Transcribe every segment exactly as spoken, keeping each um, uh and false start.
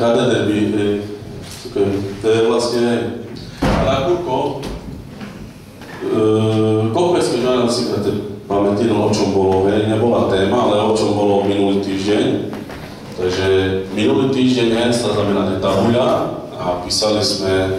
K D D by, to je vlastne Rakúko, Kopecke žiadam si pamätí, no o čom bolo, hej, nebola téma, ale o čom bolo minulý týždeň. Takže minulý týždeň hej, sa znamená tabuľa a písali sme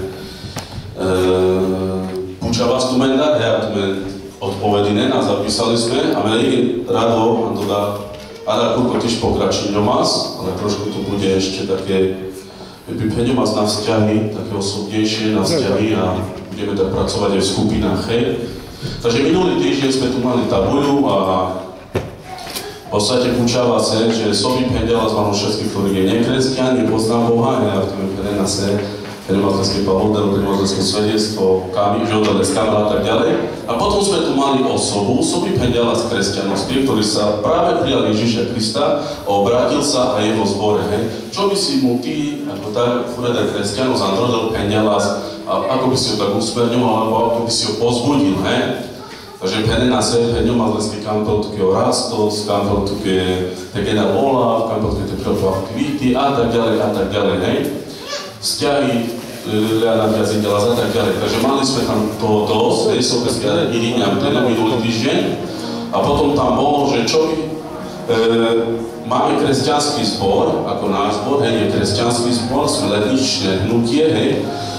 Puča vás tu menda, hej, a tu odpovedine a zapísali sme a mene rado, a teda Rakúko tiež pokračí do vás, ale trošku tu bude ešte také vypípenie vás na vzťahy, také osobnejšie na vzťahy a budeme tak pracovať aj v skupinách, hej. Takže minulý týždeň sme tu mali tabuľu a v podstate Pučava sa, že sobi pendela z vám všetkých, ktorí je nekresťan, nepoznám Boha, ja v tom je se, Kremateľské pavodel, Kremateľské svedectvo, Žodele, Skamera a tak ďalej. A potom sme tu mali osobu, sobi pendela z kresťanosti, ktorý sa práve prijal Ježiša Krista a obrátil sa a jeho zbore, hej. Čo by si mu ty, ako tak, Fureder kresťanov, zandrodil pendela, a ako by si ho tak usmerňoval, alebo ako by si ho pozbudil, hej. Takže pene na sebe, pene má zleský kampel, tu je Rastos, kampel, tu je Tegena Ola, kampel, tu je Teplova Kvity a tak ďalej, a tak ďalej, hej. Vzťahy, Leana Viaziteľa a tak ďalej. Takže mali sme tam toho dosť, hej, Sobeské Iriňa, ten minulý týždeň. A potom tam bolo, že čo by... E, máme kresťanský zbor, ako náš zbor, hej, je kresťanský zbor, sme letničné hnutie, hej.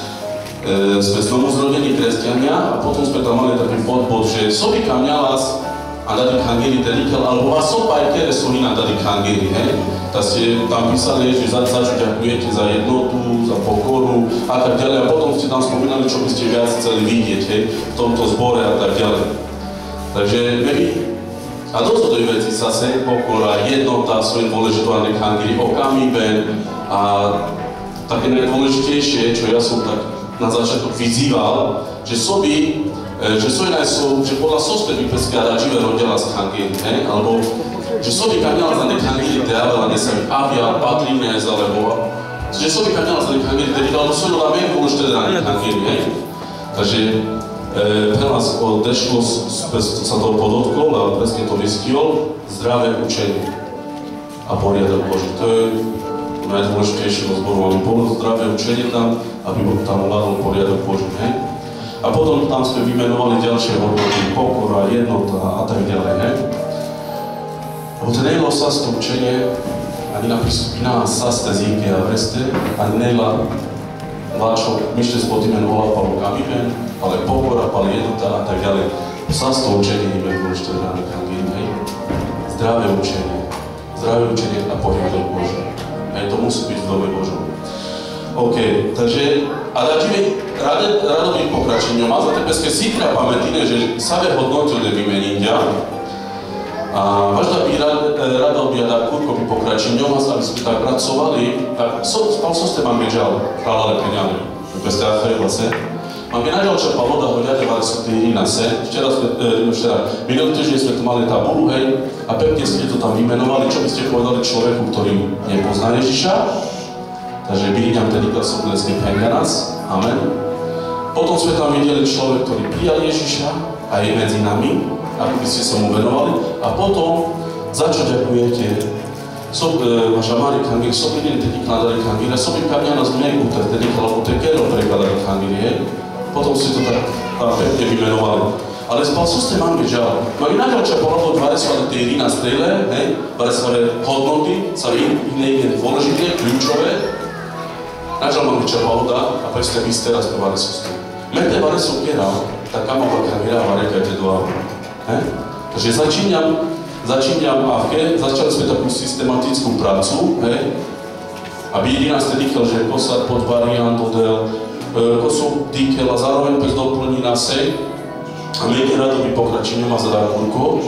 E, sme znovuzrodení kresťania a potom sme tam mali taký podbod, že sobi kamňalas a dali kangeri teriteľ, alebo vás sopa aj kere solina dali kangeri, hej. Tak ste tam písali, že za čo ďakujete za jednotu, za pokoru a tak ďalej. A potom ste tam spomínali, čo by ste viac chceli vidieť, hej, v tomto zbore a tak ďalej. Takže nevy. A to sú to veci zase, pokora, jednota, svoje dôležité kangeri, okamiben a také najdôležitejšie, čo ja som tak na začiatok vyzýval, že sobi, že sojna sú, že podľa sospe vypeská radživé rodila z kangeri, hej, alebo že sobi kamňala za nekangeri teavela nesami avia, patrines, alebo že sobi kamňala za nekangeri teavela, alebo sojno na mien bolo ešte na nekangeri, hej. Takže pre nás o dešlo sa toho podotkol a presne to vystihol, zdravé učenie a poriadok Boží. To je najdôležitejšie do zboru, aby bolo zdravé učenie tam, aby tam vládol poriadok Boží, hej. A potom tam sme vymenovali ďalšie hodnoty, pokora, jednota a tak ďalej, hej. Lebo to nejlo sa z to učenie, ani napísať iná sa z tezíky a vreste, ani nejla váčo myšte spod imen Ola Palu Kamiben, ale pokora, pal jednota a tak ďalej. Sa z to učenie nie je dôležité ráno kangín, hej. Zdravé učenie, zdravé učenie a poriadok Boží. Hej, to musí byť v dome Božom. OK, takže, a radíme, rado, rado by pokračením, a za tepeské sítra pamätine, že save hodnotil vymením ďa. A možno by rado by da kurko by pokračením, aby sme tak pracovali, tak so, spal som ste mám bežal, kráľale peňane, tepeské afere se. Mám by naďal čerpal voda, hoďate vali sú tí na se. Včera sme, e, včera, minulý týždeň sme tu mali tabulu, hej, a pekne ste to tam vymenovali, čo by ste povedali človeku, ktorý nepozná Ježiša. Takže Bíriňam tedy Klasoblecký Penganas, amen. Potom sme tam videli človek, ktorý prijal Ježiša a je medzi nami, ako by ste sa mu venovali. A potom, za čo ďakujete, so, e, vaša Mária Kangiri, so videli tedy kladali Kangiri, so by kamňa nás mňajú, tedy alebo tekero prekladali Kangiri, hej. Potom ste to tak pekne vymenovali. Ale spal som ste mám žal. Mám ináč čo porobilo dvadsať svare tej na strele, hej, dvadsať svare hodnoty, sa iné iné dôležité, kľúčové. Načal mám čo voda a presne vy ste raz povali sú ste. Mete vare sú kieral, tak kamo vaká vyráva rekajte do avu. Takže začínam, začínam avke, začali sme takú systematickú prácu, hej. A Bíri nás tedy chtěl, že posad pod variant odel, ko sú týkel a zároveň pes doplní na sej. A my ide rado by pokračením a zadá kurko.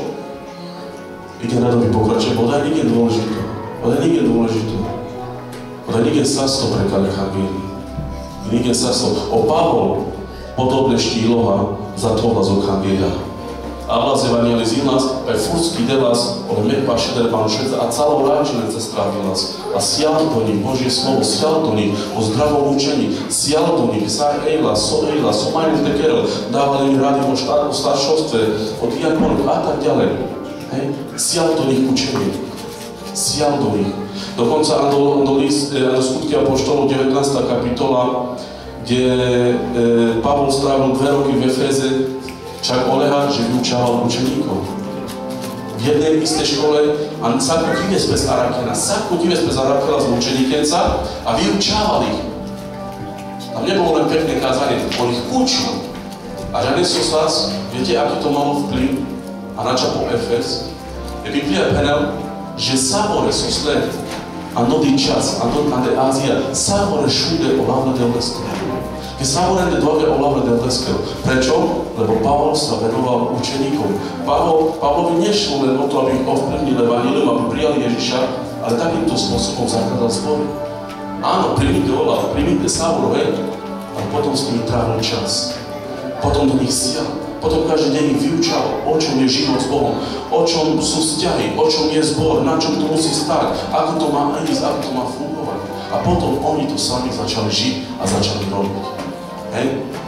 Ide rado by pokračením, bo daj nikde dôležité. Bo daj nikde dôležité. Bo daj nikde sasto pre Kalechagíri. Nikde sasto. O Pavol podobne štíloha za tohla z Okangíria. A vlaz evangelizí nás, aj furský delas, ale mekpa šeder pán švedca a celou ráčinence strávil nás. A sial do nich Božie slovo, sial do nich o zdravom učení, sial do nich sa ejla, so ejla, so majmu tekerel, dávali im rady o, štát, o staršovstve, o diakonoch a tak ďalej. Hej? Sial do nich učenie. sial do nich. Dokonca do, do, list, do skutky apoštolov devätnásta kapitola, kde e, Pavol strávil dve roky v Efeze, však olehať, že vyučával učeníkov. V jednej istej škole a sáko dives bez Arakena, sáko dives bez Arakela z učeníkenca a vyučával ich. Tam nebolo len pekné kázanie, on ich učil. A žiaden z vás, viete, aký to malo vplyv? A nača po Efes? Je Biblia penel, že savore sosle a nový čas, a de Ázia, savore šude o lavre del Veskero. Ke savore ne dove o lavre del Veskero. Prečo? Lebo Pavol sa venoval učeníkom. Pavol, Pavlovi nešlo len o to, aby ich ovplyvnil evanjelium, aby prijali Ježiša, ale takýmto spôsobom zakladal zbory. Áno, primite olav, primite savor, hej, ale potom s nimi trávil čas. Potom do nich sial. Potom každý deň ich vyučal, o čom je život s Bohom, o čom sú vzťahy, o čom je zbor, na čom to musí stať, ako to má ísť, ako to má fungovať. A potom oni to sami začali žiť a začali robiť. Hej?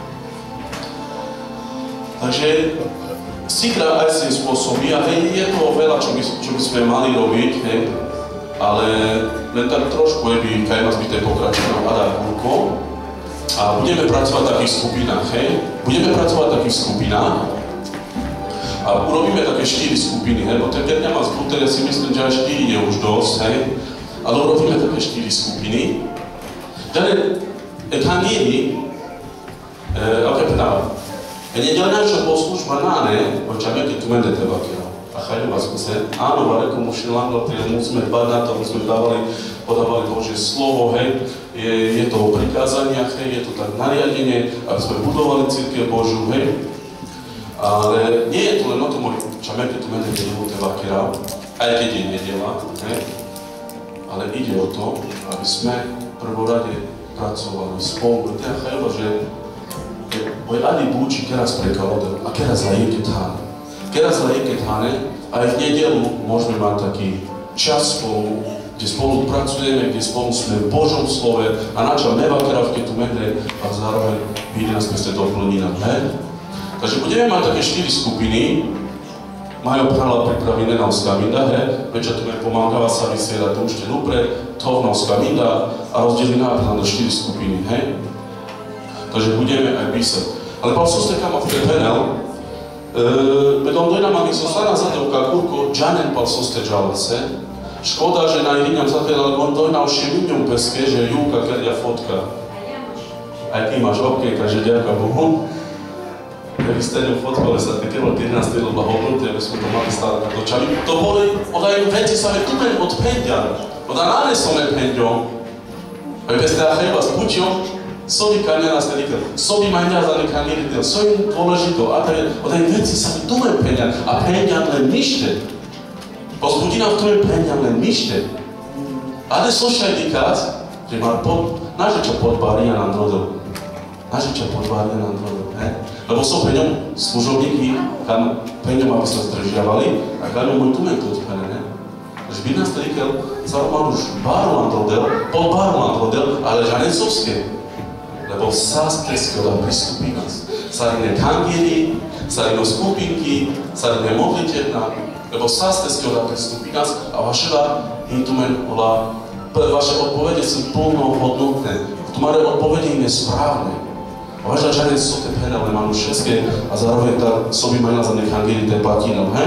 Takže Sidra aj si spôsobí a hej, je toho veľa, čo by, čo by sme mali robiť, hej? Ale len tak trošku je by Kajma zbyté pokračovať Adar Kurko. A budeme pracovať v takých skupinách, hej? Budeme pracovať v takých skupinách a urobíme také štyri skupiny, hej? Bo ten keď má zbuter, ja si myslím, že aj štyri je už dosť, hej? Ale urobíme také štyri skupiny. Ďalej, Evangélii, aké právo? Nedelňajšia poslužba náne, počame, keď tu mende teba kera. A chajdu vás kuse, áno, Vareko Mušilando, musíme dbať na to, aby sme dávali, podávali Božie slovo, hej, je, je to o prikázaniach, hej, je to tak nariadenie, aby sme budovali cirkev Božiu, hej. Ale nie je to len o tom, čame, keď tu mende teba kera, aj keď je nedela, hej, ale ide o to, aby sme v prvorade pracovali spolu. Teda chajba, že Oj ani búči keraz prekalode a keraz lajeke táne. Keraz lajeke táne aj v nedelu môžeme mať taký čas spolu, kde spolu pracujeme, kde spolu sme v Božom slove a načal neva keravke tu mende a zároveň vyjde nás peste doplní nám, hej? Takže budeme mať také štyri skupiny. Majú prala pripravené na uskaminda, hej? Večer tu me pomáhava sa vysielať tu ešte dupre, to na uskaminda a rozdelí nám na štyri skupiny, hej? Takže budeme aj písať. Ale pal som ste kama v penel, bedom dojna mami zostana zadevka kurko, džanen pal som ste džalce. Škoda, že na Iriňam zatvedal, on dojna už minimum peske, že Júka kerdia fotka. Aj ty máš, ok, takže ďakujem Bohu. Ja by ste ňu fotku, ale sa také bol pätnásť lebo hodnoty, aby sme to mali stále takto čali. To boli, odaj veci sa me tu men odpendia. Odaj náne som me pendio. Aj bez teda chejba s puťom, sobi kanjana ste nikad, sobi manja za nekanjeritel, sobi dôležito, a taj veci sa mi tume penjan, a penjan len nište. Pozbudina v tome penjan len nište. A ne slušaj dikát, že má pod, naže čo podbária nám drodil. Naže čo podbária nám drodil, he? Lebo sú peňom služobníky, kam peňom, aby sa zdržiavali, a kam môj tume to odpene, ne? Takže by nás trikel, sa má už báru nám drodil, pod báru nám drodil, ale žaden sovské. Lebo sáste skoro pristupí nás. Sarine kangeli, sarino skupinky, sarine modlitevná, lebo sáste skoro pristupí nás a vaševa intumen ola, vaše odpovede sú plnohodnotné. Tu máte odpovede iné správne. A vaša žaden sú te penele, mám všetké a zároveň tá sobi majna za nech kangeli te platinom, he?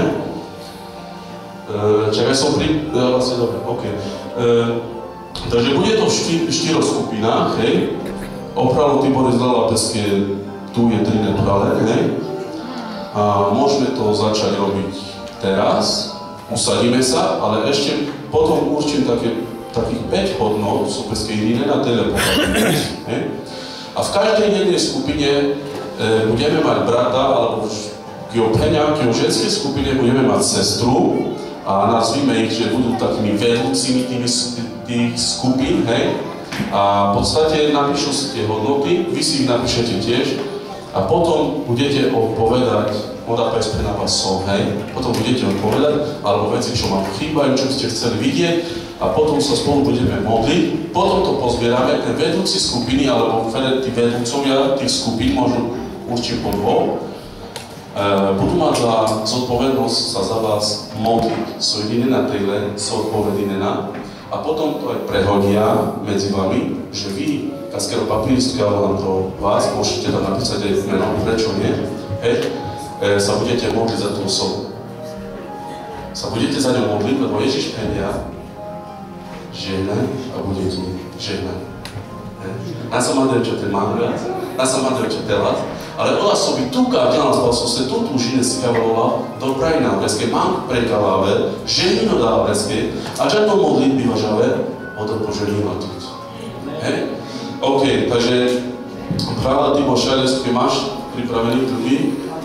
Čakaj som pri... Vlastne dobre, okej. Takže bude to v štyroch skupinách, hej? Opravdu Tibor zdala peske, tu je tri neprale, hej? A môžeme to začať robiť teraz, usadíme sa, ale ešte potom určím také, takých päť hodnot, sú peske iné na telepokážu, hej? A v každej jednej skupine e, budeme mať brata, alebo kého peňa, kého ženskej skupine budeme mať sestru a nazvíme ich, že budú takými vedúcimi tých skupín, hej? A v podstate napíšu si tie hodnoty, vy si ich napíšete tiež a potom budete odpovedať, moda pes pre na vás som, hej? Potom budete odpovedať, alebo veci, čo vám chýbajú, čo ste chceli vidieť a potom sa spolu budeme modliť, potom to pozbierame, ten vedúci skupiny, alebo tí vedúcovia tých skupín, možno určite po dvoch, budú mať za zodpovednosť sa za vás modliť. Sú jediné na tyle, sú odpovedné na. A potom to aj prehodia medzi vami, že vy, kaskero papírstky, alebo to vás, môžete tam napísať aj meno, prečo nie, hej, e, sa budete modliť za tú osobu. Sa budete za ňou modliť, lebo Ježiš povedia, žehnaj a bude ti žehnaj. Ja sam mandaju ćete mangat, ja sam mandaju ćete telat, ale ona sobi tu káťa na spásu se tu túžine si kavalovala do krajina vreske, mank prekaláve, ženino dá vreske, a černo modliť bývažave, od poženila tu. Hej? OK, takže práva Timo Šajlesky máš pripravený druhý?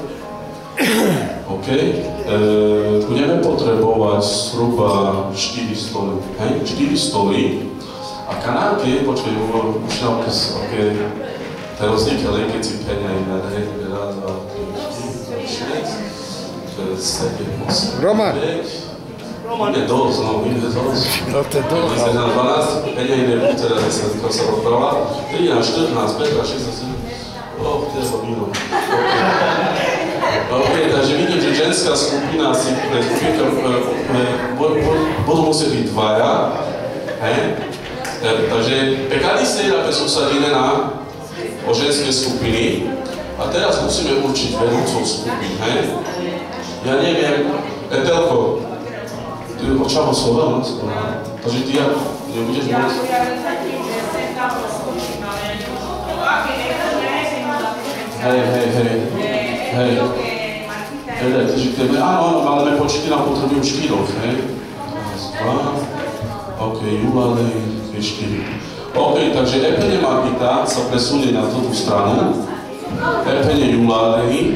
OK. E, budeme potrebovať zhruba štyri stoly. Hej? štyri stoly. A kanálky, počkej, už nám okay, tie rozdiely, keď si penia iné, hej, raz, dva, tri, štyri, šesť, sedem, osem, Roman! Roman je dosť, no, ide dosť. No to je dosť. sedem, dvanásť, penia iné, teda desať, ako sa rozpráva. trinásť, štrnásť, pätnásť, šestnásť, sedem, oh, kde to víno. OK, takže vidím, že ženská skupina si pre skupinka, budú musieť byť dvaja, hej? Takže pekali sejra sú usadené na o ženské skupiny a teraz musíme určiť vedúcov skupín, hej? Ja neviem, Etelko, ty očavo slovo, no? Takže ty ja nebudeš môcť? Hej, hej, hej, hej. Hej, takže tebe, áno, ale my počíti nám potrebujú štyroch, hej? Dva, OK, Julalej, štyri. OK, takže Epene Margita sa presunie na túto stranu. Epene Julalej.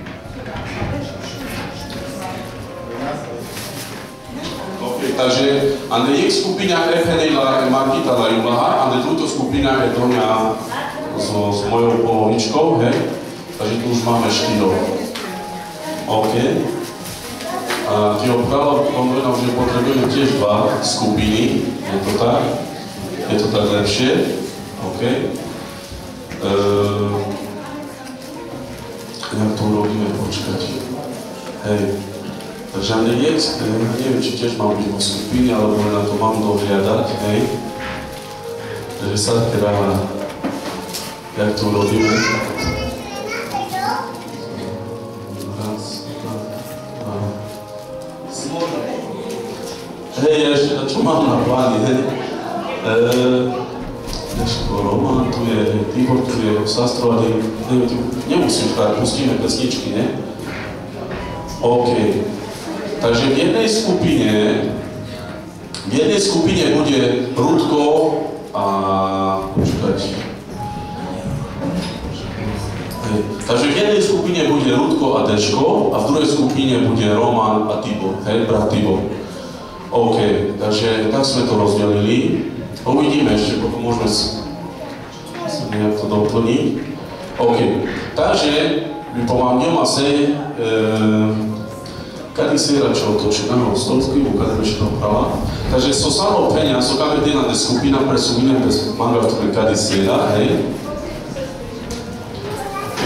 OK, takže a na ich skupina Epene Margita la Julaha, a na túto skupina je to mňa so, s mojou polovičkou, hej? Takže tu už máme štyroch. OK. A ti opravdu povedal, že potrebujeme tiež dva skupiny. Je to tak? Je to tak lepšie? OK. Ehm, jak to urobíme? Počkať. Hej. Takže ja neviem, neviem, či tiež mám byť vo skupine, alebo na to mám dohliadať, hej. Takže sa teda, jak to urobíme? Hej, ešte, čo mám na pláne, hej? Ešte Roman, tu je Tibor, tu je Sastrovaný, nemusím škár, pustíme pesničky, ne? OK. Takže v jednej skupine, v jednej skupine bude Rudko a... počkať. Hej. Takže v jednej skupine bude Rudko a Dečko a v druhej skupine bude Roman a Tibor, hej, brat Tibor. OK, takže tak sme to rozdelili. Uvidíme ešte, potom môžeme sa nejak to doplniť. OK, takže my pomáhňom asi e, kedy si račo otočeného stolsky, ukademe ešte to prava. Takže so samou peňa, so kam je jedna skupina presúvine bez manga, ktoré kedy si da, hej. OK.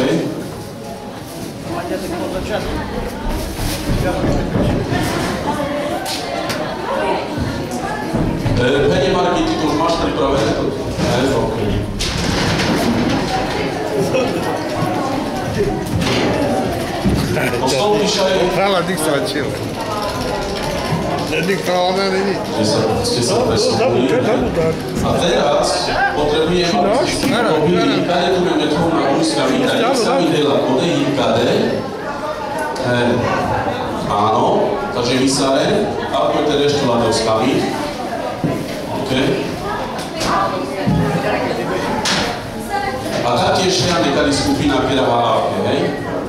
Penie Marky, ty to už máš pripravené? Hej, OK. Postolnišaj. Hvala, diktovačil. Nediktovala není. Ste sa presúdili. A teraz potrebujem, aby ste robili, kade tu máme toho na úskami, tak sa mi dela kodejí kade. Áno, takže vysare, a poďte ešte ladovskami. OK. A taktiež je nekali skupina, ktorá má návke, hej?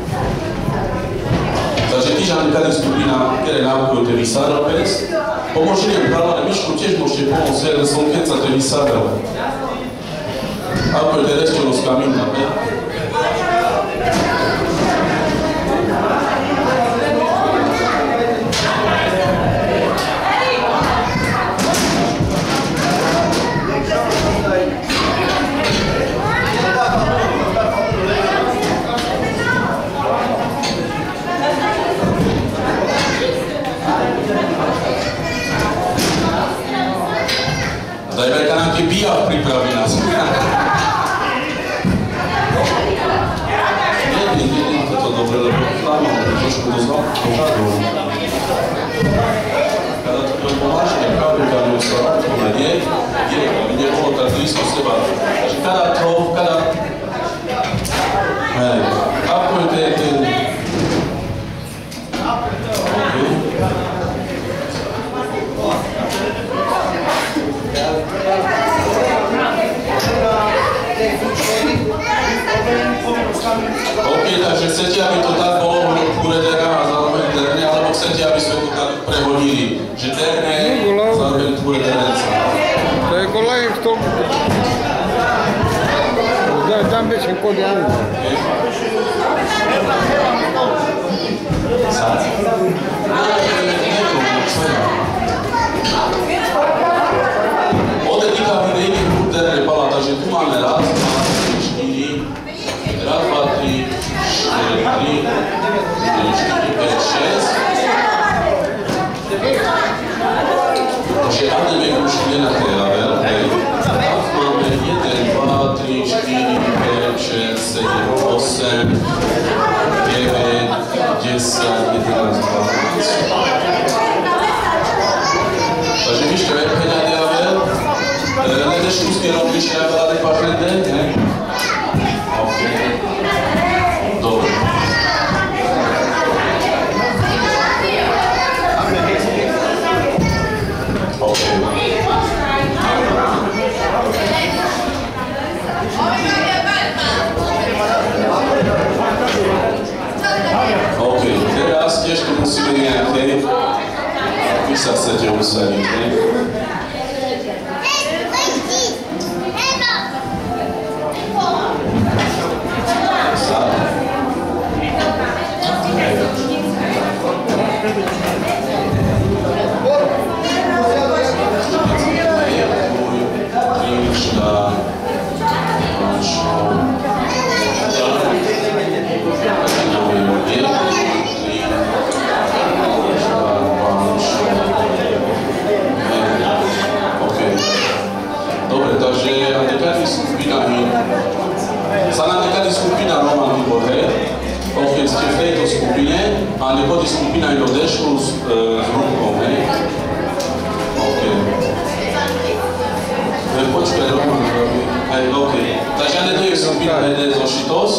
Takže tiež je nekali skupina, ktorá návkujú te vysáropec. Pomôžem práve Mišku, tiež môžete pomôcť, ale som keď sa te vysárel. A poďte ešte los kamína, hej? Dajme nejaký pijav pripraví nás. Nie, nie, nie, toto dobre, lebo tam mám trošku dozval pohľadu. Kada to bude pomážne, pravdu kaďu sa rozpome, nie? Nie, aby nebolo tak blízko seba. Takže kada to, kada... Hej, kapujte ten... OK, takže chcete, aby to tak bolo pure dera a zároveň derne, alebo chcete, aby sme to tak prehodili, že derne, zároveň pure dernca. To je kolej v tom... Tam by se kodil. Sad? Ode týka videjných pure derne pala, takže tu máme raz, dva, tri, štyri, raz, dva, tri, štyri, tri, štyri, päť, šesť. Takže Adem už ide na tej lavel, hej. Tak máme jeden, dva, tri, štyri, päť, šesť, sedem, osem, deväť, desať, jedenásť, dvanásť. Takže myšte peňa diavel. Ledeš kúsky robíš diavel, ale pašende, hej. OK. Dobre. OK. OK, teraz tiež tu musíme nejaké, vy sa chcete usadiť, ne? Sad. Trička, pančo, dobre, takže nekady skupina sa nám nekady skupina Roman Výbor, hej? Ok, ste v tejto skupine a nechodí skupina aj do dešku s, e, s rukou, hej? Ok. Hej, počkaj, Roman robí. Hej, ok. Takže to je skupina hej, zo Šitos.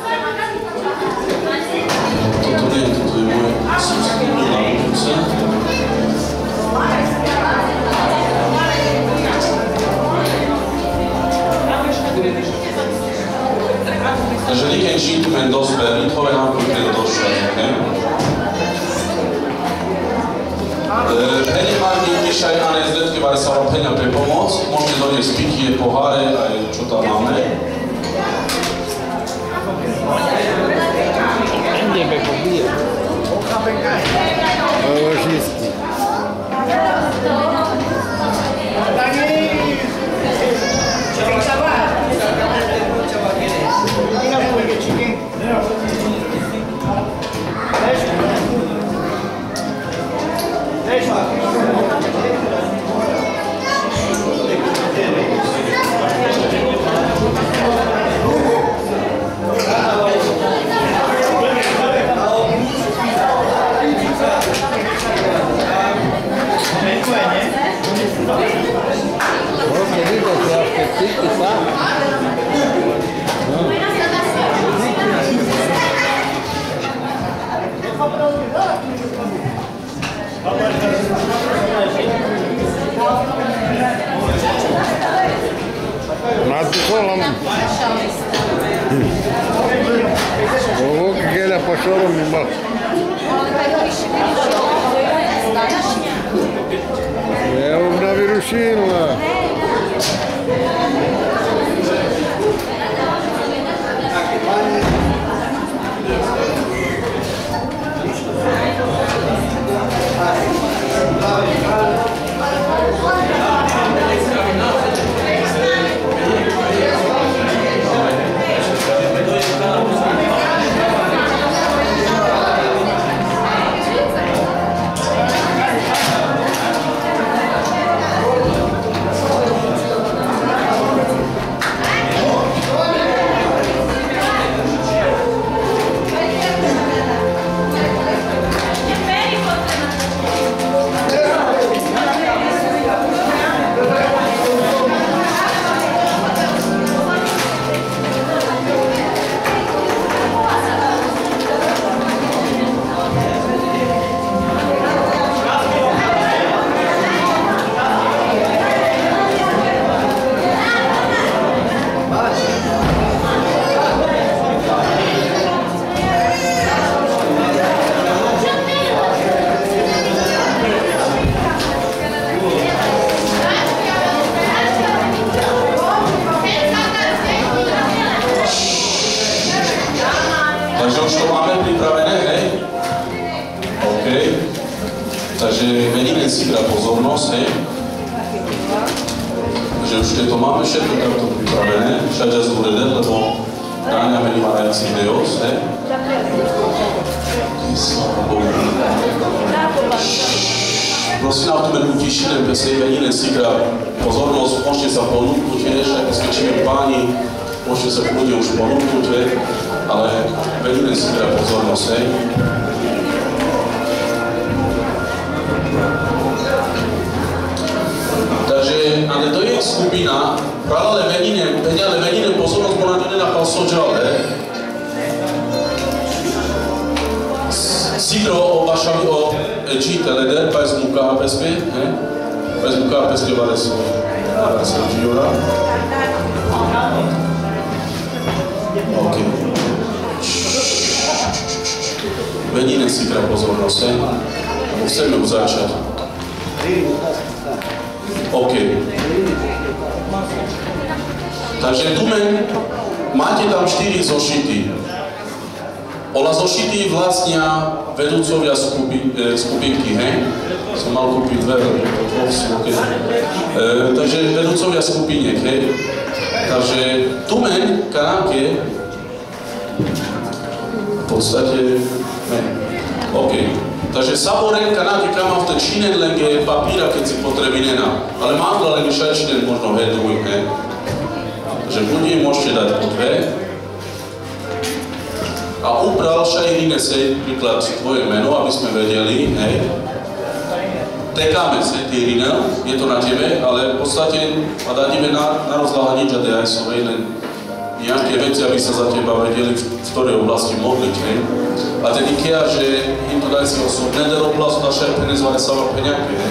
Toto nie, toto je moje skupina na budúce. Takže niken čítumen dosper, nitové nám pôjde do došľať, ne? Hej, máte vyšaj na nezdetky, vaj sa vám peňa pre pomoc. Môžete doniesť pitie, poháre, aj čo tam máme. Nebe pobije. Ložisti. Mati kolam. Ovo gele pašorom ima. Evo na virušinula. Takže meníme si teda pozornosť, hej. Takže už to máme všetko takto pripravené, všade z úrede, lebo Táňa mení marajúci Deus, hej. Sláva Bohu. Prosím, na to menu utišíme, pesej meníme si teda pozornosť, môžete sa ponúknuť, hej, ak skečíme páni, môžete sa ľudia už ponúknuť, hej, ale meníme si teda pozornosť, hej. Takže, ale to je skupina, práve menine, ale menine pozornosť ponadene na palsođale. Sidro o vašavi o čítelede, pa je zmuká pesky, he? Pa je zmuká pesky vare su, vare su džijora. Ok. Menine si teda pozornosť, he? Chceme už začať. OK. Takže dumen, máte tam štyri zošity. Ola zošity vlastnia vedúcovia skupi, e, skupinky, hej? Som mal kúpiť dve, dvoch sú, okay. e, takže vedúcovia skupiniek, hej? Takže dumen, kanáke, v podstate, ne, OK. Takže sabore kanáke kama v ten činen lenge papíra, keď si potrebinena, ale mámla lenge šajčinen možno hej, druhý, hej? Takže budí môžete dať po dve. A upral šajrine sej, príklad tvoje meno, aby sme vedeli, hej. Tekáme sej, ty rinel, je to na tebe, ale v podstate a dádime na, na rozláhanie džade aj svojej, len nejaké veci, aby sa za teba vedeli, v, v ktorej oblasti modliť, hej. A ten Ikea, že im to daj si osob, neder oblast naše penezvane sama peňaky, hej.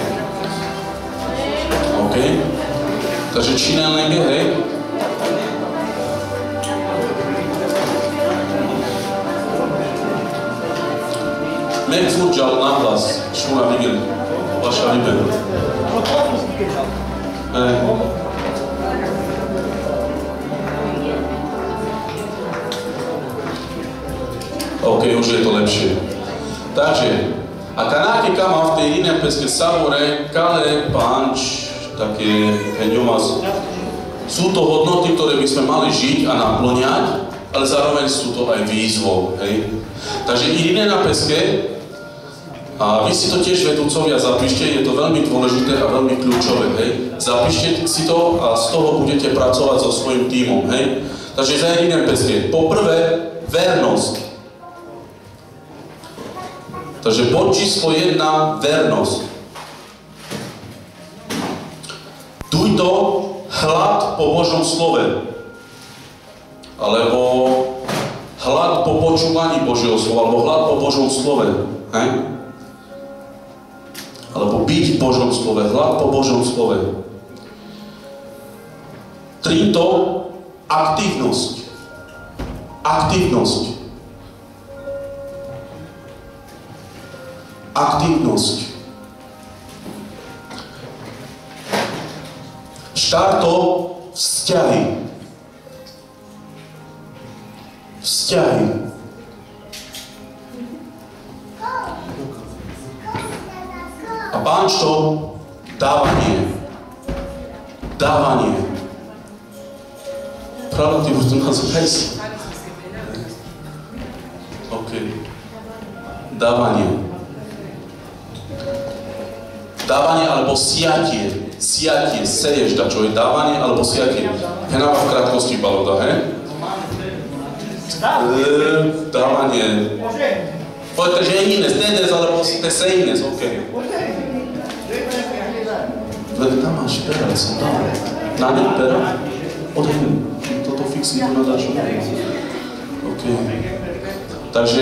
OK. Takže činen lenge, hej. Mek furt žal nahlas, šuna vigen, vaša liben. Hej. OK, už je to lepšie. Takže, a kanáke kama v tej iné peske sabore, kale, panč, také peňomas. Sú to hodnoty, ktoré by sme mali žiť a naplňať, ale zároveň sú to aj výzvou, hej. Takže iné na peske, a vy si to tiež vedúcovia zapíšte, je to veľmi dôležité a veľmi kľúčové, hej. Zapíšte si to a z toho budete pracovať so svojím tímom, hej. Takže za iné peske. Poprvé, vernosť. Takže bod číslo jedna, vernosť. Tuj to hlad po Božom slove. Alebo hlad po počúvaní Božieho slova, alebo hlad po Božom slove, hej? Alebo byť v Božom slove, hlad po Božom slove. Trinto, aktívnosť. Aktívnosť. Aktívnosť. Štárto, vzťahy. Vzťahy. A pánčto, dávanie. Dávanie. Pravda, ty už to nazvaj si. OK. Dávanie. Dávanie alebo siatie. Siatie, seješ, da čo je dávanie alebo siatie. Henáva v krátkosti baloda, he? E, dávanie. Poďte, že je ines, nedes, alebo si te sejnes, OK. Vede, tam máš pera, som dal. Na ne, pera? Odhľadím. Toto fixí, to nadáš. OK. Takže...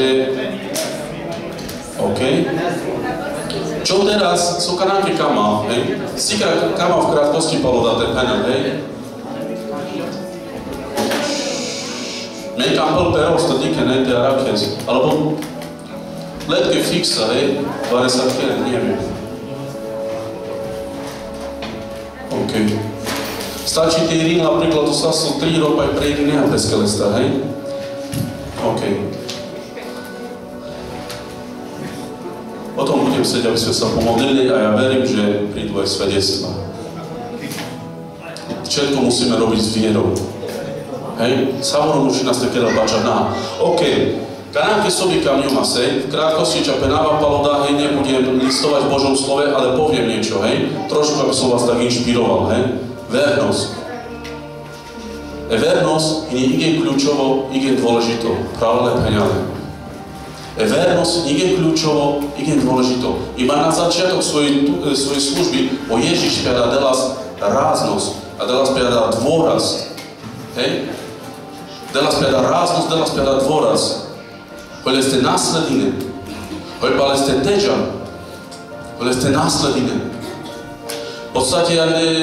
OK. Čo teraz sú kanáke kama, hej? Si kama v krátkosti paloda ten penel, hej? Make ample pero stadike, ne, te arakez. Alebo... Letke fixa, hej? dvadsať kg, neviem. OK. Stačí tie rín, napríklad to sa sú tri roky aj pre iného peskelesta, hej? OK. O tom budeme budem chcieť, aby sme sa pomodlili a ja verím, že prídu aj svedectvá. Všetko musíme robiť s vierou. Hej? Samo musí nás takého bačať na. OK, kanám, keď sobě kam ňom asi, v krátkosti ča penáva paloda, hej, nebudem listovať v Božom slove, ale poviem niečo, hej? Trošku, aby som vás tak inšpiroval, hej? Vernosť. E vernosť je igen kľúčovo, igen dôležito. Pravle peňale. E vernosť je kľúčovo, igen dôležito. Iba na začiatok svojej, svojej služby o Ježiš piada delas ráznosť a delas piada dôraz. Hej? Delas piada ráznosť, delas piada dôraz. Hoľa ste následine. Hoľa ste teža. Hoľa ste následine. V podstate,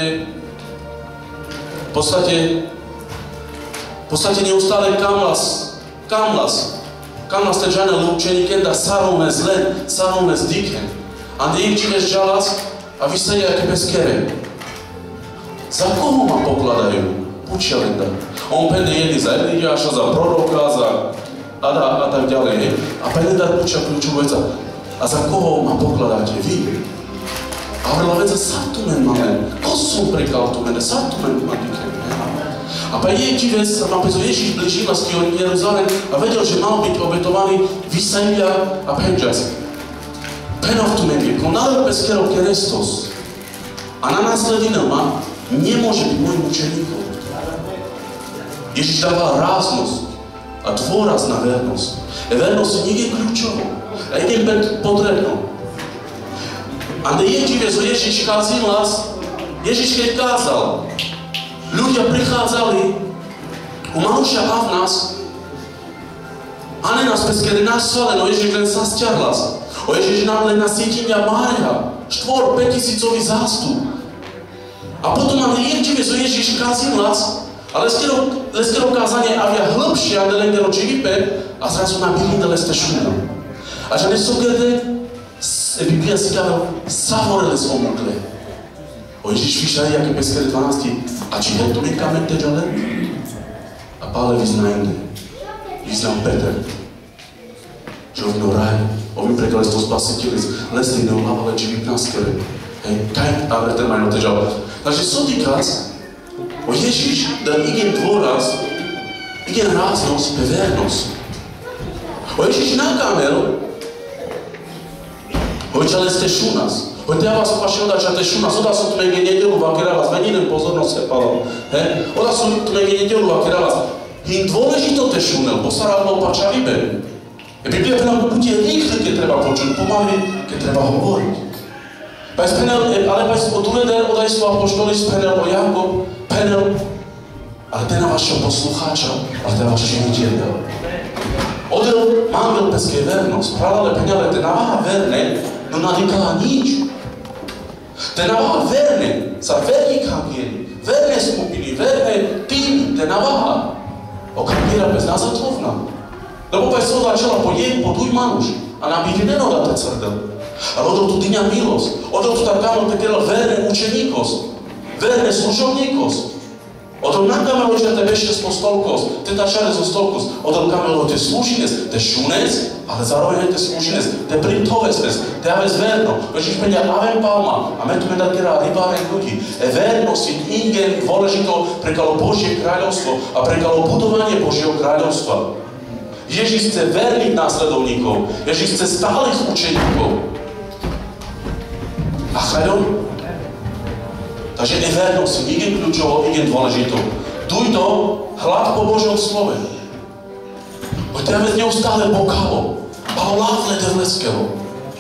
v podstate, v podstate neustále kamlas, kamlas. Kamlas te žane lúčeníken da sarovne zlen, sarovne zdiken. A ne ich čiveš žalac a vysedia aké peskere. Za koho ma pokladajú? Pučia len da. On pende jedni za Eliáša, za proroka, za a, a tak ďalej. A pende da pučia kľúčovú veca. A za koho ma pokladáte vy? A vrla veca, sa tu men máme. Ko som prekal tu mene? Sa tu men ma diken. A pa Ježíš vec, ma pezo Ježíš blížila z Jeruzalém a vedel, že mal byť obetovaný Vysalia a Penžas. Penov tu mene, ko nalel peskerov Kerestos. A na následine ma nemôže byť môjim učeníkom. Ježíš dával ráznosť a dôraz na vernosť. E vernosť nie je kľúčovou. A je potrebnou. A ne Ježíš vec, Ježíš kázil nás, Ježíš keď kázal, ľudia prichádzali u Manuša a v nás a ne nás peskere nasvale, no Ježiš len sa stiahlas. O Ježiš nám len nasítinia Mária, štvor, päťtisícový zástup. A potom nám Ježíš, so Ježiš kázil nás, ale leskero kázanie avia hlbšie, a ne len gero čivipe, a zrazu nám byli leste šumno. A že nesogede, Biblia si káva, savorele svomukle. O Ježíš vyšaj, jaké peskere dvanácti. A či je to mi kamen teďale? A Pále vyznajne. Vyznam Peter. Že ovno raj. Ovim prekali sto spasiteľic. Lesli neolávale či vypnáskere. Hej, kaj a vrter majno teďale. Takže sotýkac, o Ježíš dal igen dôraz, igen ráznosť, vernosť. O Ježíš nakamel, hoďale ste šunas. Hoď ja vás pašil dača te šunas, oda som tu menge nedelu vakera vás, veninem pozornosť se palo. He? Oda som tu menge nedelu vakera vás. Hým dôležito te šunel, posaravno pača vybe. E Biblia penal bude rýchle, keď treba počuť, pomaly, keď treba hovoriť. Pajs penel, ale pajs o tuleder, odaj sú apoštoli z penel o Jakob, penel, ale ten na vašeho poslucháča, ale ten vašeho nedieľa. Odel mám veľpeské vernosť, pravale penele, ten naváha verne, no nadýkala nič. Ten naváha verne, sa verní kamieni, verné skupiny, verné týmy, ten naváha. O kamiera bez nazatlovna. Lebo pa je so začala po jej, po tuj manuš, a nám byť nenoda te crdel. Ale odel tu dyňa milosť, odel tu tak kamel tekela verné učeníkosť, verné služovníkosť. Odel na kamelo, že te vešte z postolkosť, te tačare zo stolkosť, odel kamelo te služinec, te šunec, ale zároveň aj te služinec, te printovecnes, te aves verno. Vežiš menia avem palma, a me tu mena kera rybáre ľudí. E vernosť je ingen dôležito prekalo Božie kráľovstvo a prekalo budovanie Božieho kráľovstva. Ježíš chce verných následovníkov, Ježíš chce stálych učeníkov. A chajom? Takže je vernosť, igen kľúčovo, igen dôležito. Duj to, hlad po Božom slove. Hoď treba neustále bokalo, a lávle devleskelo.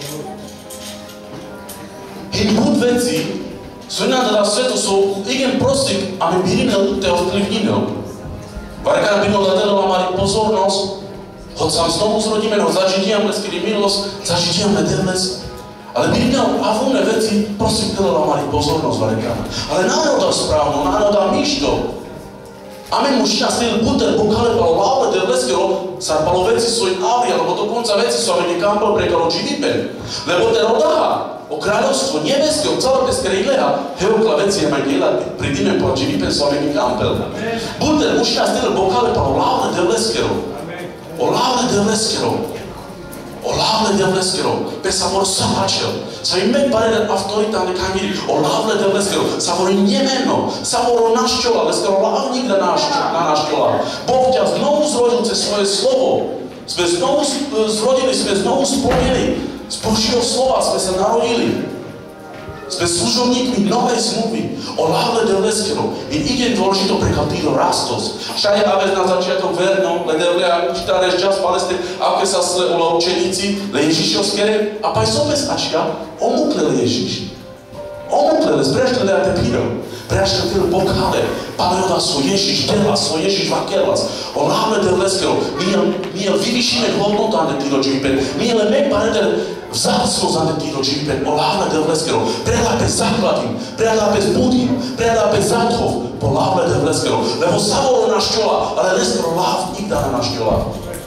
Hým bud veci, sú nám teda svetu, sú igen prosím, aby byrinel te ovplyvnil. Varkana by nám dadela mali pozornosť, hoď sám znovu zrodíme, no zažitiam leskedy milosť, zažitiam devles. Ale byrinel a vúne veci, prosím, dadela mali pozornosť, Varkana. Ale národa správno, národa myšto. Amen mužina slil buter, bukale palo lávle devleskelo, sarpalo veci svoj avi, alebo dokonca veci sú, aby nekampel prekalo čivipen. Lebo te rodaha, o kráľovstvo nebeské, o celé peskere ileha, heokla veci je maj dielať, pridíme po čivipen svoj aby nekampel. Buter, mužina slil bukale palo lávle devleskelo. O lávle devleskelo. O lavle del veskero, pe savor sapacel. Sa im mek pare autoritáne kangiri. O lavle del veskero, savor nemeno, savor našťola, veskero lavník na našťola. Boh ťa znovu zrodil cez svoje slovo. Sme znovu zrodili, sme znovu spojili. Z Božieho slova sme sa narodili. Sme služobníkmi novej zmluvy. O lavle del veskero. I ide dôležito prekladído rastos. Všade aveš na začiatok verno, ledevlia, čitáreš čas paleste, aké sa sle ula učeníci, le Ježišovské, a paj sobe stačia, omuklele Ježiš. Omuklele, zbreštlele a te píro. Preaštlele pokále, Pane odá svoj Ježiš, dela, svoj Ježiš vakelas. O lavle del veskero. Mi je vyvyšíme hodnotu na týro džípen. Mi je le mek paretel vzácnosť na týro džípen. O lavle del veskero. Prehľa bez základím, prehľa bez budím, prehľa bez záthov. Po lavle del veskero. Lebo savoro na šťola, ale veskero láv nikda na šťola.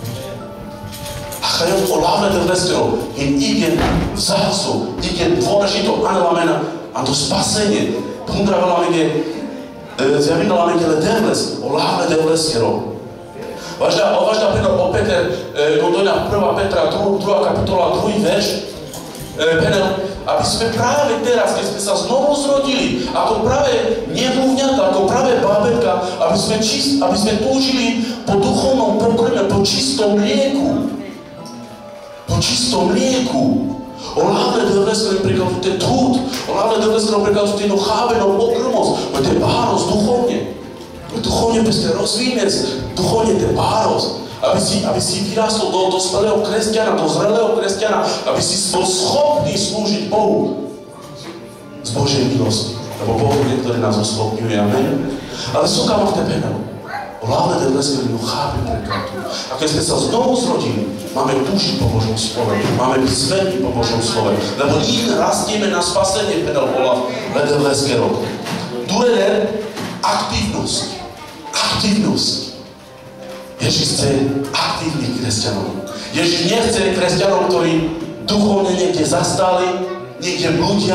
A chajon o lavle del veskero. In igen vzácnosť, igen dôležito analamena a to spasenie. Pundravala mi zjavila nám nekele devles, o lavle del veskero. Važda, važda Peter, o Peter, no dojna prvá Petra, druhá kapitola, druhý verš, Peter, aby sme práve teraz, keď sme sa znovu zrodili, ako práve nevúvňata, ako práve bábetka, aby sme, čist, aby sme túžili po duchovnom pokrme, po čistom mlieku. Po čistom mlieku. O lavle del veskero prikazujte trud, o lavle del veskero prikazujte jednu chábenou pokrmosť, bo je báros duchovne. Duchovne by ste rozvínec, duchovne je báros. Aby si, aby si vyrastol do dospelého kresťana, do zrelého kresťana, aby si bol schopný slúžiť Bohu z Božej milosti. Lebo Boh niektorý nás oslobňuje, amen. Ale súka máte penal. O lavle del veskero jednu chábe prekladu. A keď sme sa znovu zrodili, máme túžiť po Božom slove, máme byť svetí po Božom slove, lebo ním rastieme na spasenie, pedal volá del veskero. Druhé, aktívnosť. Aktívnosť. Ježiš chce aktívnych kresťanov. Ježiš nechce kresťanov, ktorí duchovne niekde zastali, niekde blúdia.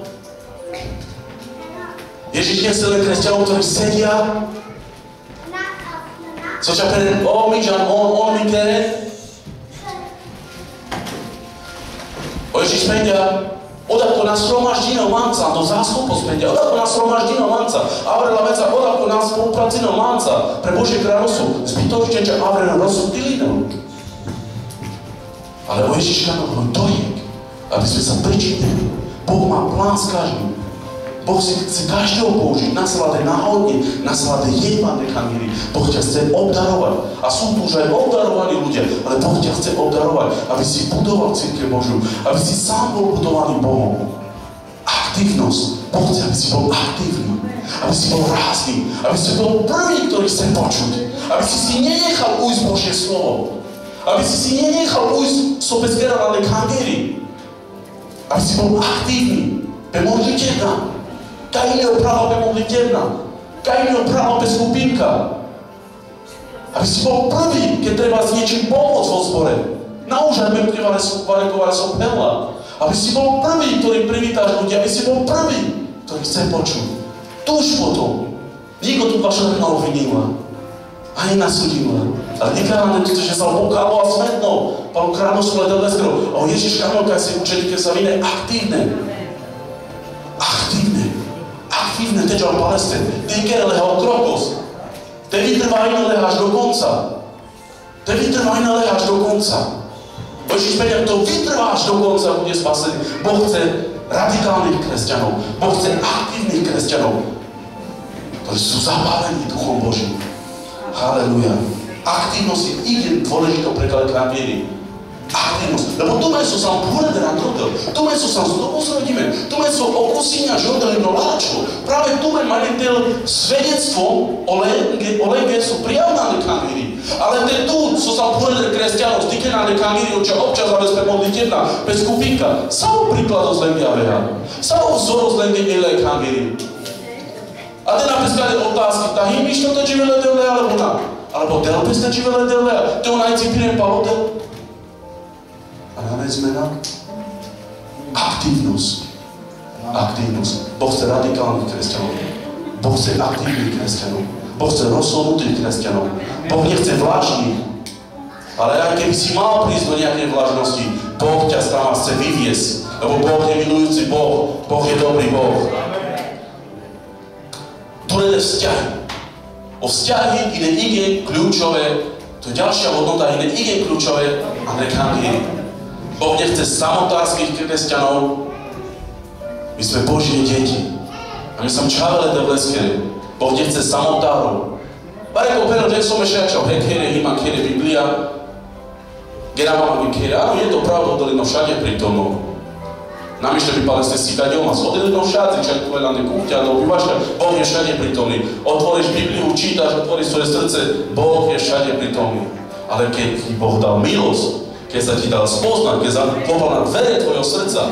Ježiš nechce len kresťanov, ktorí sedia. Co ťa pre... O, mi Žan, on, on mi kere. O Ježiš pendia, odako na sromaždino manca, do zástupu spendia, odako na sromaždino manca, avrela veca, odako na spolupracino manca, pre Božie kráľovstvo, zbytočne ťa avrela rozsudilinou. Ale o Ježiš kanon dojek, aby sme sa pričinili. Boh má plán s každým. Boh si chce každého použiť na sladé náhodne, na sladé jedvané kamíry. Boh ťa chce obdarovať. A sú tu už aj obdarovaní ľudia, ale Boh ťa chce obdarovať, aby si budoval cirkev Božiu, aby si sám bol budovaný Bohom. Aktívnosť. Boh chce, aby si bol aktívny, aby si bol rázny, aby si bol prvý, ktorý chce počuť, aby si si nenechal ujsť Božie slovo, aby si si nenechal ujsť sobezgerované kamíry, aby si bol aktívny, modlitevná. Kaj iného práva be modlitevná? Kaj iného práva be skupinka? Aby si bol prvý, keď treba s niečím pomôcť vo zbore. Na úžadbe privale som varikovali som pela. Aby si bol prvý, ktorý privítaš ľudí, aby si bol prvý, ktorý chce počuť. Tuž potom. Nikto tu vaša malo vinila. Ani nasudila. Ale nekláme to, že sa pokálo a smetno. Pán kráľovstvo del veskero. A Ježiš kamoľka si učeníke sa vine aktívne. Aktívne. Aktívne, te čo vám paleste. Ty kere lehal krokos. Te vytrvajno leháš do konca. Te vytrvajno leháš do konca. Ježiš povedal, to vytrváš do konca, bude spasený. Boh chce radikálnych kresťanov. Boh chce aktívnych kresťanov, ktorí sú zapálení Duchom Božím. Halleluja. Aktívnosť je ide dôležito pre klamiery. Aktívnosť. Lebo tu meso sam pôjde na trudel. Tu meso sam znovu zrodíme. Tu meso okusíňa žodreno láčo. Práve tu me mali tel svedectvo o lenge, o lenge sú prijavnané kamíry. Ale te tu sú sam pôjde kresťanov, stikenané kamíry, oča občas a bez modlitevna, bez kupinka. Samo príklad z lenge aveha. Samo vzor z lenge ele kamíry. A te napískali otázky, tá hýmiš toto živele dele, alebo na? Alebo del peste živele dele, te onaj cipirem palodel. A na zmena? Aktívnosť. Aktívnosť. Boh chce radikálnych kresťanov. Boh chce aktívnych kresťanov. Boh chce rozhodnutých kresťanov. Boh nechce vlážnych. Ale aj keby si mal prísť do nejakej vlažnosti, Boh ťa stáva chce vyviesť. Lebo Boh je milujúci Boh. Boh je dobrý Boh. Druhé vzťahy. O vzťahy iné ide kľúčové, to je ďalšia hodnota, iné ide kľúčové a nekangíry. Boh nechce samotárskych kresťanov, my sme Božie deti. A my som čavele devleskere. Boh nechce samotárov. Bareko pero, že som ešte čo, hej, kere, hima, kere, Biblia, Gerama mi kere, áno, je to pravda, oddelino všade prítomno. Namiešte by palesne si dať doma, oddelino všade, čo je povedané kúťa, do obyvačka, Boh je všade prítomný. Otvoríš Bibliu, čítaš, otvoríš svoje srdce, Boh je všade prítomný. Ale keď ti Boh dal milosť, keď sa ti dal spoznať, keď sa klopal na dvere tvojho srdca,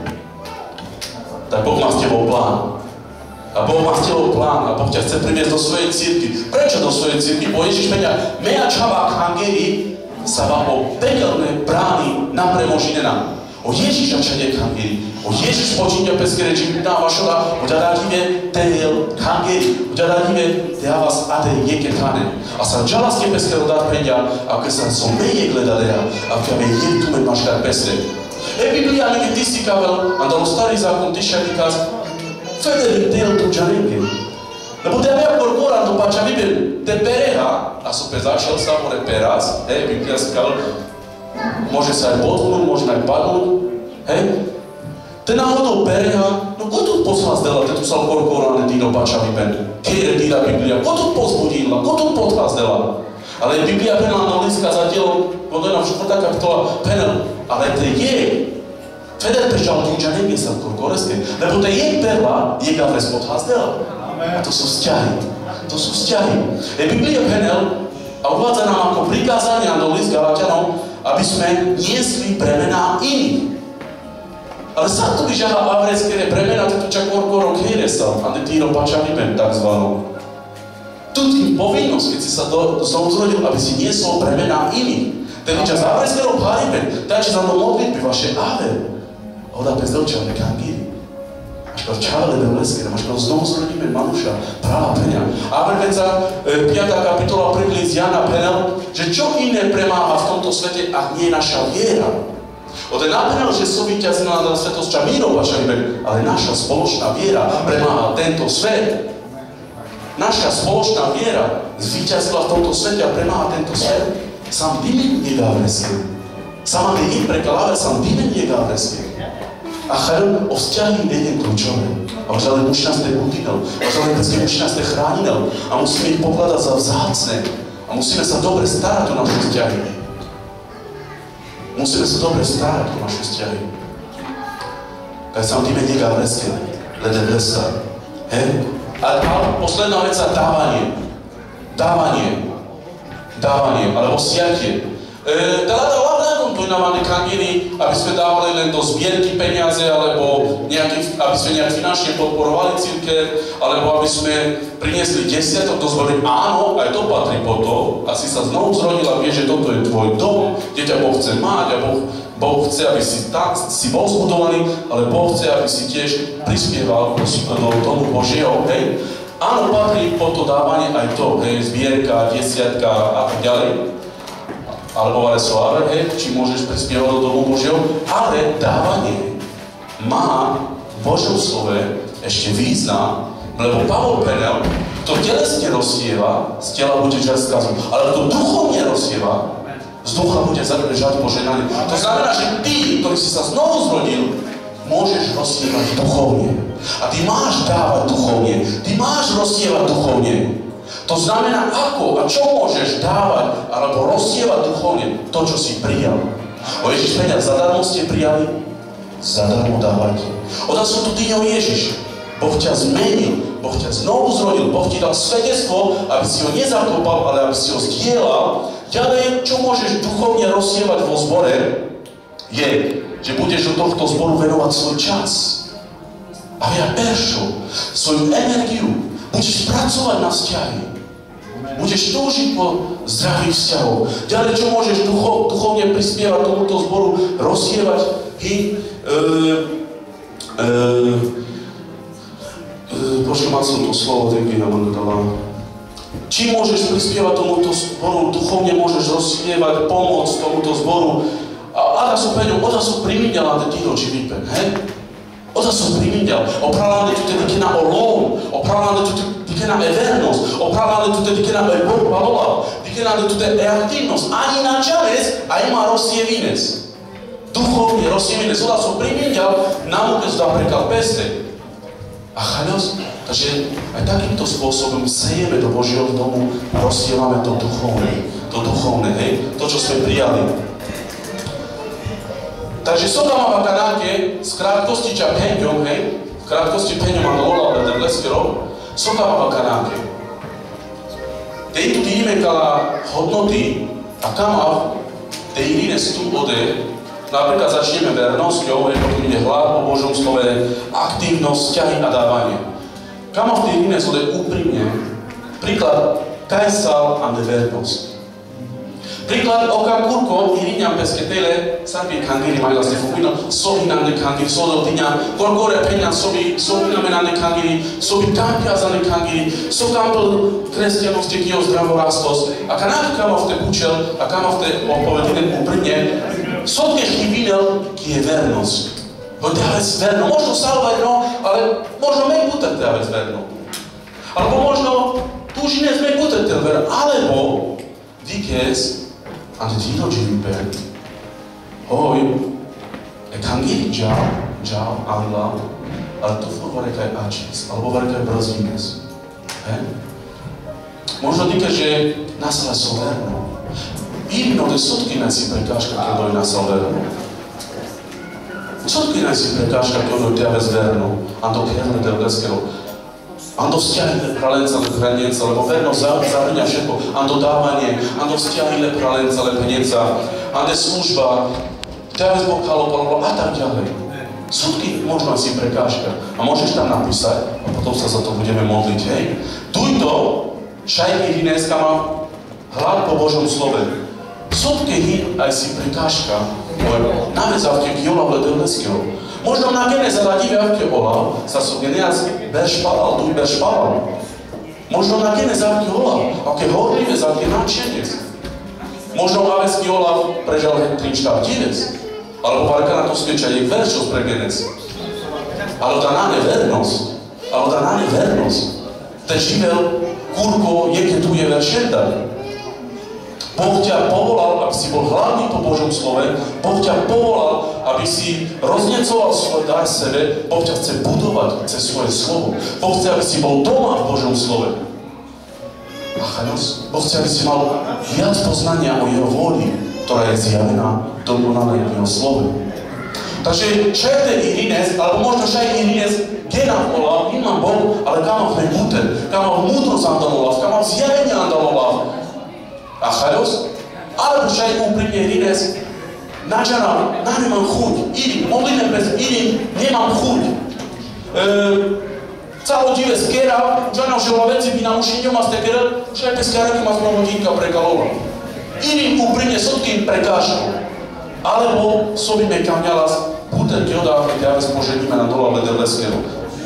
tak Boh má s tebou plán. A Boh má s tebou plán a Boh ťa chce priviesť do svojej cirkvi. Prečo do svojej cirkvi? Bo Ježiš meňa, meja čavá kangeri sa vám o pekelné brány na premožinena. O Ježiša čade kangeri. O Ježiš počíňa peskere, či na vašora, o ďadádive tejel kangeri. O ďadádive te avas ade jeke kane. A sa džalaske peskero dát peňa, a keď sa som meje gledadeja, a keď me je tu men maškar pesre. E Biblia mi ty si kavel, a dalo starý zákon, ty šakikaz, Federik tejel tu džarenke. Lebo te avea corpora după ce Biblia te pereha, a su pezačel sa more peraz, e Biblia si kavel, môže sa aj potknúť, môže aj padnúť, hej? Te náhodou pereha, no ko tu poslal zdela, te tu sal korkorane týno pača vyben, kere týra Biblia, ko tu pozbudila, ko tu potkal zdela. Ale Biblia penal na liska za dielom, kodo je nám štvrtá kapitola penal, ale te je, Feder pežal tým, že nevie sa korkoreské, lebo te je perla, je gavres potkal zdela. A to sú vzťahy, to sú vzťahy. E Biblia penal, a uvádza nám ako prikázania do list Galatianom, aby sme niesli bremená iných. Ale sa tu vyžaha avrecké bremena, to čak korkoro kere sa, a ne týro pača vyben, takzvanou. Tu tým povinnosť, keď si sa do, znovu zrodil, aby si niesol bremená iných. Ten čas avreckého pariben, takže za to modlitby vaše ave. Oda bez delča, nekangíri. Až per čavele devleskere, až per znovu zrodíme manuša, práva peňa. A prevedza piata kapitola prvý list Jana penel, že čo iné premáha v tomto svete, ak nie naša viera. Ode napenel, že sú víťazná na svetosť čamírov vaša ibe, ale naša spoločná viera premáha tento svet. Naša spoločná viera zvíťazila v tomto svete a premáha tento svet. Sam dimen je gavreske. Sama ne im preklave, sam dimen je gavreske. A chajom o vzťahy nie je kľúčové. A už ale muž nás te utinel. A už ale muž nás te chránil. A musíme ich pokladať za vzácne. A musíme sa dobre starať o naše vzťahy. Musíme sa dobre starať o naše vzťahy. Kaj sam dimen je gavreske. Lede vesta. Hej? Ale posledná vec sa dávanie. Dávanie. Dávanie, alebo siatie. E, tá lada hlavná kontinuované kanginy, aby sme dávali len do zbierky peniaze, alebo nejaký, aby sme nejak finančne podporovali cirkev, alebo aby sme priniesli desiatok do zbory. Áno, aj to patrí po to. A si sa znovu zrodil a vieš, že toto je tvoj dom, kde ťa Boh chce mať a Boh, boh chce, aby si, tak, si bol zbudovaný, ale Boh chce, aby si tiež prispieval do tomu Božieho, hej? Áno, patrí po to dávanie aj to, hej, zbierka, desiatka a tak ďalej. Alebo ale soare, hej, či môžeš prispievať do domu Božieho, ale dávanie má v Božom slove ešte význam, lebo Pavol penel, kto telesne rozsieva, z tela bude žať skazu, ale kto duchovne rozsieva, z ducha bude žať požehnanie. To znamená, že ty, ktorý si sa znovu zrodil, môžeš rozsievať duchovne. A ty máš dávať duchovne, ty máš rozsievať duchovne. To znamená, ako a čo môžeš dávať alebo rozsievať duchovne to, čo si prijal. O Ježiš povedal, zadarmo ste prijali, zadarmo dávajte. Odac tu ty ňou Ježiš. Boh ťa zmenil, Boh ťa znovu zrodil, Boh ti dal svedectvo, aby si ho nezakopal, ale aby si ho zdieľal. Ďalej, čo môžeš duchovne rozsievať vo zbore, je, že budeš do tohto zboru venovať svoj čas. A ja peršu, svoju energiu, budeš pracovať na vzťahy. Budeš túžiť po zdravých vzťahov. Ďalej, čo môžeš ducho, duchovne prispievať tomuto zboru, rozsievať hy, e, e, e, počkaj, mal som to slovo, tak by nám dala. Či môžeš prispievať tomuto zboru, duchovne môžeš rozspievať, pomôcť tomuto zboru. A odrazu peňom, odrazu primíňala te tiro čivípe, hej? Odrazu primíňal. Opravľane tu te dikena o lom, opravľane tu te dikena e vernosť, opravľane tu te dikena e borpalola, dikena tu te e aktivnosť. Ani na čavec, a ima rozsievinec. Duchovne rozsievinec. Odrazu primíňal, nám ukaz da prekal peste. A chaľos, takže aj takýmto spôsobom sejeme do Božieho domu a rozsievame to duchovné. To duchovné, hej? To, čo sme prijali. Takže soka má v kanáke z krátkosti ča peňom, hej? V krátkosti peňom má lola, ale ten leskerov. Soka má v kanáke. Tej tu díme kala hodnoty a kamav tej iné stu ode. Napríklad začneme vernosťou, potom ide hlad o Božom slove, aktívnosť, vzťahy a dávanie. Kamo v tej iné slove úprimne, príklad kajsal a nevernosť. Príklad oka kurko i riňam pesketele, sabi kangiri majla ste fukino, sobi nám ne kangiri, sodo tiňa, korkore peňa sobi, sobi nám ne kangiri, sobi kampia za ne kangiri, so kampel kresťanosti kio zdravorastosť. A kanáka kamo v te učel, a kamo v te odpovedine úprimne, sotke chybinel, ki je vernosť. Bo te vec verno, možno salvať, no, ale možno mej puter te vec verno. Alebo možno tužine sme puter te verno, alebo dikes, ante tiro dživipe, hoj, e kangiri džal, džal, angla, ale to furt varekaj ačis, alebo varekaj brzines. He? Možno dike, že nasle so verno. Imno de sotkina si prekážka, keď doj nasal verno. Sotkina si prekážka, keď doj tea vec verno. Ando kerne del leskero. Ando vzťahy le pralenca, le hranjenca, lebo verno zahrňa všetko. Ando dávanie, ando vzťahy le pralenca, le penieca, ande služba, tea vec bokalo, palolo a tak ďalej. Sotky možno si prekážka. A môžeš tam napísať, a potom sa za to budeme modliť, hej. Tujto, šajky dneska má hlad po Božom slove. Sotke hi aj si prekážka, na mezavke kiola vledel leského. Možno na gene zaradive avke ola, sa so geniac beršpalal, duj beršpalal. Možno na gene zavke ola, avke horlive zavke načenec. Možno avesky ola prežal trinčka vtivec. Alebo parka na to skeča je veršos pre genec. Ale da nane vernosť. Ale da nane vernosť. Te živel kurko je, keď tu je veršendar. Boh ťa povolal, aby si bol hladný po Božom slove. Boh ťa povolal, aby si roznecoval svoj dar sebe. Boh ťa chce budovať cez svoje slovo. Boh chce, aby si bol doma v Božom slove. A chaľos, Boh chce, aby si mal viac poznania o jeho vôli, ktorá je zjavená, dokonaná v jeho slove. Takže šajte Irines, alebo možno šajte Irines, kde nám volal, imam Boh, ale kamo v nebute, kamo v múdrosť andaloval, kamo v zjavenie andaloval. A chaľos, alebo šajte úprimne Irines, načana, na nemám chuť, idem, modlíme bez, idem, nemám chuť. E, Calo dive skera, džana žela veci by nám uši njoma stekera, šajte skera, ki ma zbog hodinka prekalova. Idem úprimne sotkým prekážkom. Alebo sobíme kamňalas, puter kioda, keď ja vás poženíme na dole leder leskero.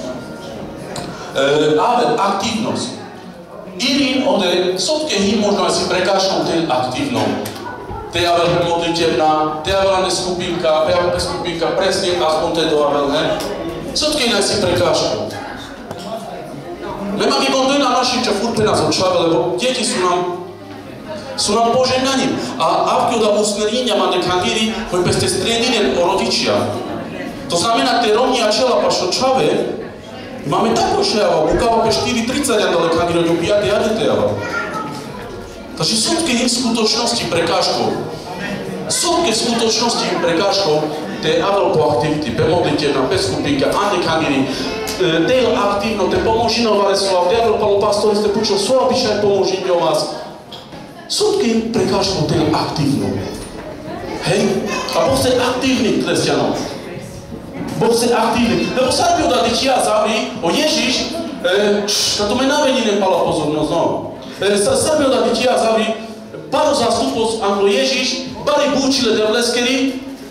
E, ale aktívnosť. Idem ode, sotke hým možno asi prekážkom tej aktívnou. Teja veľmi modlitevná, teja veľmi skupinka, teja veľmi skupinka, presne, aspoň tej do veľmi. Sotke hým asi prekážkom. Nemám vykonduj na našim, čo furt pre nás odšľave, lebo deti sú nám sú nám požehnaním. A avke da usmernjenja mande kangiri koji peste stredine o rodičia. To znamená, te romni a čela pa što čave, máme tako šejava, bukava pe štyri tridsať andale kangiri od ubijate jadetejava. Takže sotke him skutočnosti prekážkov. Sotke skutočnosti him prekážkov, te avel po aktivity, pe modlitevna, pe skupinka, ande kangiri, te aktívno, te pomožinovare slova, te avel palo pastori ste počul, slova bišaj pomožiť o vás. Sotke prekážkou tej aktívnu. Hej? A Boh chce aktívnych kresťanov. Boh chce aktívnych. Lebo sa mi odá dečia zavri, o Ježiš, e, na to me navení nepala pozornosť, no. E, sa, sa mi odá dečia zavri, paro zástupos anglo Ježiš, bari búčile de vleskeri,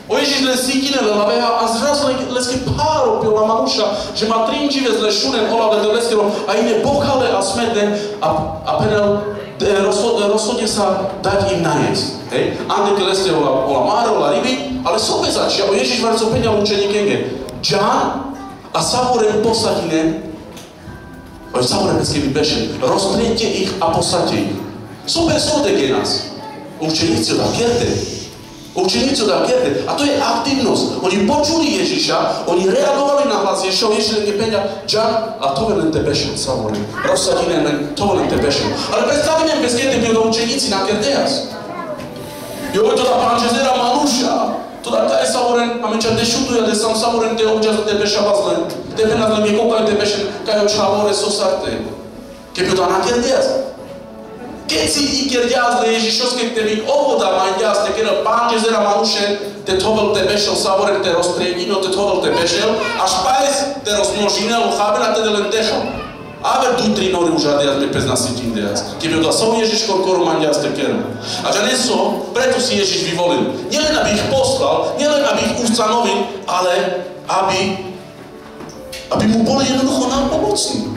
O Ježiš len síkinele laveha a zrazu leske páro pila mamuša, že má trinčive zle šunen olave do leskero a iné bokale a smedne a, a penel rozhodne sa dať im najesť. Hej? Ande ke leste ola, ola máro, ola ryby, ale sobe začia, o Ježiš varco peňal učení kenge. Džan a savoren posadine, oj savoren bez keby bešen, roztriete ich a posadte ich. Sobe sodeke nás. Učeníci dá kerte. Učeníci dá kerte. A to je aktivnosť. Oni počuli Ježiša, oni reagovali na hlas Ježiša, Ježiš len peňa, džan a to len te bešen, savoren. Rozsadine len to len te bešen. Ale predstavíme bez kerte bili učeníci na kertejas. Jo, to dá pán Žezera Manuša. To dá taj savoren, a menča te šutuje, te sam savoren te občas te beša vazlen. Te penaz len je kokaj te bešen, kaj očavore sosarte. Keby to na kertejas. Keď si i kerdiazle Ježišovské, ktorý ovoda mandiazle, keď pán Žezera Manuše, te tovel te bešel savoren te roztriedino, te tovel te bešel, až pajs te rozmnožinel, chábena te len dešel. Aver tu tri nori už adiaz me pez nasi tindiaz. Keby odla som Ježiško koru mandiaz te keru. A že neso, preto si Ježiš vyvolil. Nielen aby ich poslal, nielen aby ich ustanovil, ale aby, aby mu boli jednoducho nám pomocní.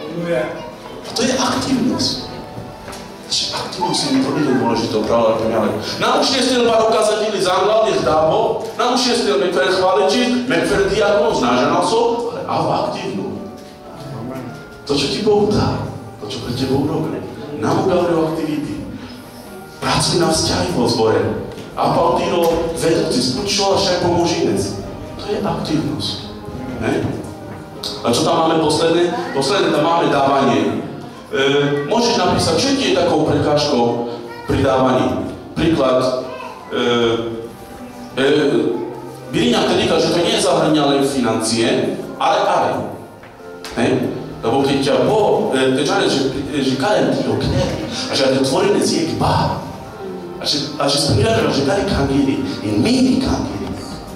A to je aktivnosť. Aktivnosť je veľmi dôležitá, pravda, poňale. Naučne ste dva ukazatili zánglavne zdávo, naučne ste me prechváliči, me diagnoz náženalcov, ale a aktívnu. To, čo ti Boh dá, to, čo pre tebou robí. Nám ugavujú aktivity. Pracuj na vzťahy vo zbore. A Pautino vedúci, spočíval však pomožinec. To je aktivnosť. Ne? A čo tam máme posledné? Posledné tam máme dávanie. E, môžeš napísať, čo ti je takou prekážkou pri dávaní. Príklad, e, e, Biriňa vtedy že to nie zahrňa len financie, ale aj. Hej? Lebo keď ťa Boh, e, že, že karen ti okne, a že je tvorené z jej bár, a že, a že spomínaš, že kari kangíri, je míny kangíri.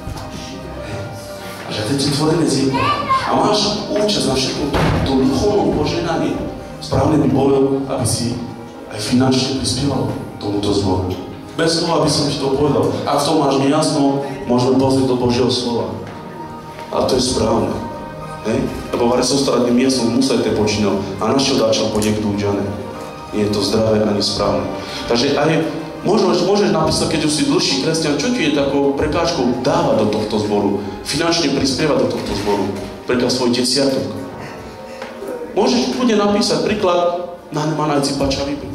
A že je tvorené z jej bár. A máš účasť na všetkom to duchovnom poženaní. Správne by bolo, aby si aj finančne prispieval tomuto zboru. Bez toho, aby som ti to povedal. Ak v tom máš nejasno, môžeme pozrieť do Božieho slova. A to je správne. Hej? Lebo vare sostaradným miestom musíte počínal. A našo dáčal po niekto udžané. Nie je to zdravé ani správne. Takže aj môžeš, môžeš napísať, keď už si dlhší kresťan, čo ti je takou prekážkou dávať do tohto zboru. Finančne prispievať do tohto zboru. Preto svoj desiatok. Môžeš kľudne napísať príklad na nemanajci pačavibu.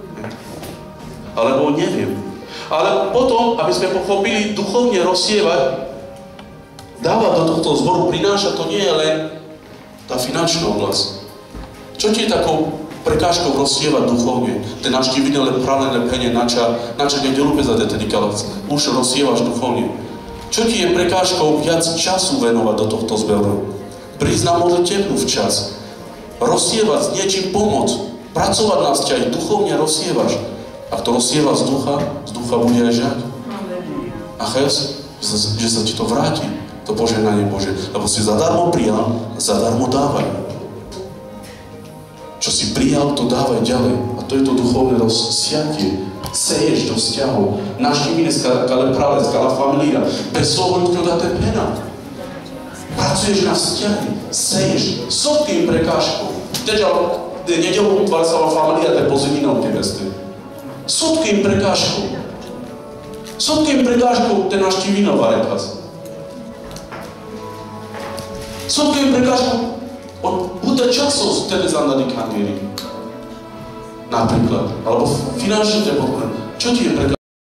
Alebo neviem. Ale potom, aby sme pochopili duchovne rozsievať, dávať do tohto zboru, prináša to nie je len tá finančná oblasť. Čo ti je takou prekážkou rozsievať duchovne? Te navštívine len pravé lepenie, nača, nača nedelu bez adetedy kalec. Už rozsievaš duchovne. Čo ti je prekážkou viac času venovať do tohto zboru? Prísť na modlitebnu včas. Rozsievať s niečím pomoc. Pracovať na vzťahy, duchovne rozsievaš. Ak to rozsieva z ducha, z ducha bude aj žať. A ches, že sa ti to vráti, to požehnanie Bože. Lebo si zadarmo prijal, zadarmo dávaj. Čo si prijal, to dávaj ďalej. A to je to duchovné rozsiatie. Seješ do vzťahov. Naštívine skala práve, skala familia. Bez slovo to dá ten pena. Pracuješ na vzťahy. Seješ. Sotkým prekážkou. Teď, nedelu utvársala familia, to je pozeminou tie vesty. Sotkým prekážkou. Sotkým prekážkou te naštívino varekaz. Sotkým prekážkou od bude časov tebe zandaný kandíry. Napríklad. Alebo finančne te podporujem. Čo ti je prekážkou?